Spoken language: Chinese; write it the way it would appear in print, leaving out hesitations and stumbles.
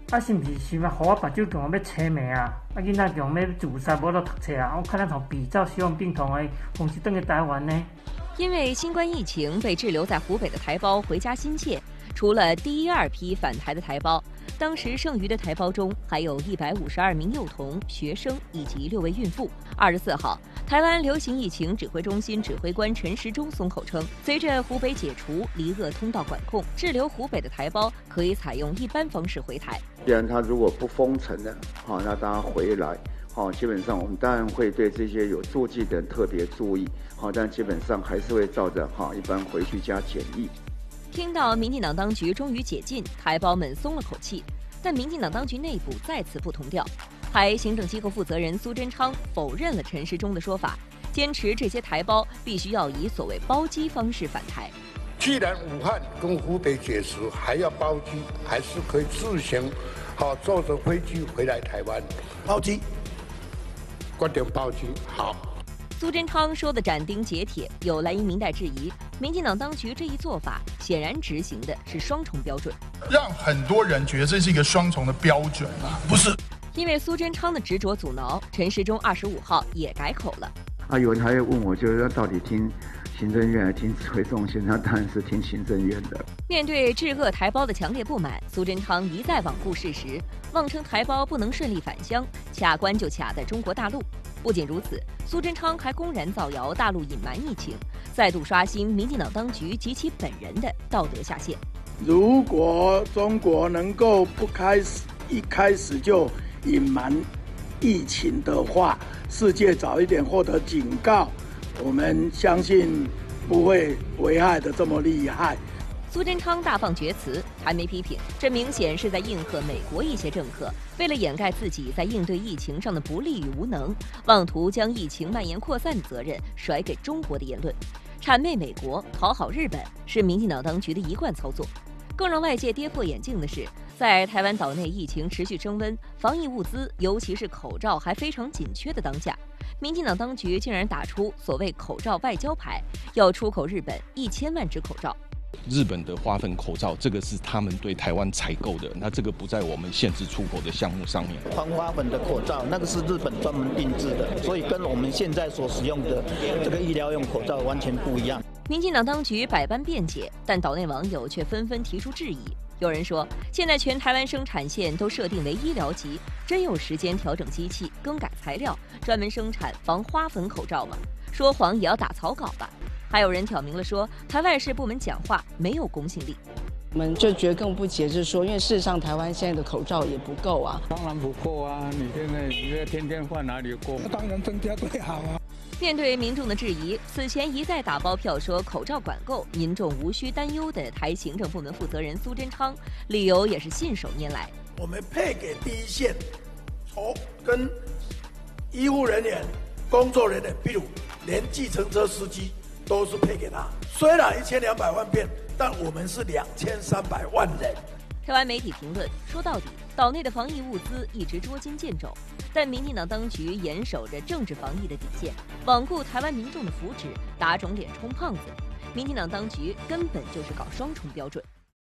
啊，是毋是想要互我目睭强要青霉啊？啊，囡仔强要自杀，无落读册啊？我看咱从比照希望病童的方式转去台湾呢？ 因为新冠疫情被滞留在湖北的台胞回家心切，除了第一、二批返台的台胞，当时剩余的台胞中还有152名幼童、学生以及6位孕妇。24号，台湾流行疫情指挥中心指挥官陈时中松口称，随着湖北解除离鄂通道管控，滞留湖北的台胞可以采用一般方式回台。 既然他如果不封城了，好，那大家回来。基本上我们当然会对这些有坐骑的人特别注意，但基本上还是会照着一般回去加检疫。 听到民进党当局终于解禁，台胞们松了口气，但民进党当局内部再次不同调。台行政机构负责人苏贞昌否认了陈时中的说法，坚持这些台胞必须要以所谓包机方式返台。 既然武汉跟湖北解除，还要包机，还是可以自行坐着飞机回来台湾包机。观点包机好。 苏贞昌说的斩钉截铁，有蓝营民代质疑，民进党当局这一做法显然执行的是双重标准， 让很多人觉得这是一个双重的标准啊，不是。 因为苏贞昌的执着阻挠，陈时中25号也改口了。 有人还会问我，就是到底听行政院还听指挥中心？他当然是听行政院的。 面对滞鄂台胞的强烈不满，苏贞昌一再罔顾事实，妄称台胞不能顺利返乡，卡关就卡在中国大陆。不仅如此，苏贞昌还公然造谣大陆隐瞒疫情，再度刷新民进党当局及其本人的道德下限。 如果中国能够一开始就隐瞒疫情的话，世界早一点获得警告，我们相信不会危害的这么厉害。 苏贞昌大放厥词，还没批评，这明显是在应和美国一些政客为了掩盖自己在应对疫情上的不利与无能，妄图将疫情蔓延扩散的责任甩给中国的言论。谄媚美国、讨好日本是民进党当局的一贯操作。更让外界跌破眼镜的是，在台湾岛内疫情持续升温，防疫物资尤其是口罩还非常紧缺的当下，民进党当局竟然打出所谓口罩外交牌，要出口日本1000万只口罩。 日本的花粉口罩，这个是他们对台湾采购的，那这个不在我们限制出口的项目上面。 防花粉的口罩，那个是日本专门定制的，所以跟我们现在所使用的这个医疗用口罩完全不一样。 民进党当局百般辩解，但岛内网友却纷纷提出质疑。有人说，现在全台湾生产线都设定为医疗级，真有时间调整机器、更改材料，专门生产防花粉口罩吗？说谎也要打草稿吧。还有人挑明了说，台外事部门讲话没有公信力。 我们就觉得更不解，是说，因为事实上台湾现在的口罩也不够啊。 当然不够啊！你现在天天换哪里够？ 当然增加最好啊。 面对民众的质疑，此前一再打包票说口罩管够，民众无需担忧的台行政部门负责人苏贞昌，理由也是信手拈来。 我们配给第一线跟医护人员、工作人员，譬如连计程车司机都是配给他。虽然1200万片，但我们是2300万人。 台湾媒体评论说，到底岛内的防疫物资一直捉襟见肘，但民进党当局严守着政治防疫的底线，罔顾台湾民众的福祉，打肿脸充胖子。民进党当局根本就是搞双重标准。